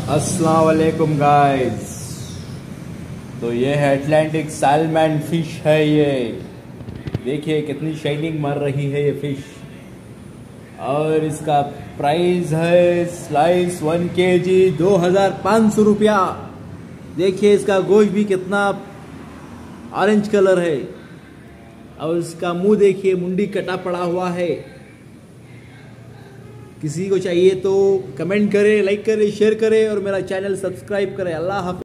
अस्सलाम वालेकुम गाइस। तो ये है अटलांटिक सैल्मन फिश है। ये देखिए कितनी शाइनिंग मार रही है ये फिश। और इसका प्राइस है स्लाइस 1 kg 2500 रुपया। देखिए इसका गोश्त भी कितना ऑरेंज कलर है और इसका मुंह देखिए, मुंडी कटा पड़ा हुआ है। किसी को चाहिए तो कमेंट करें, लाइक करें, शेयर करें और मेरा चैनल सब्सक्राइब करें। अल्लाह हाफ़िज़।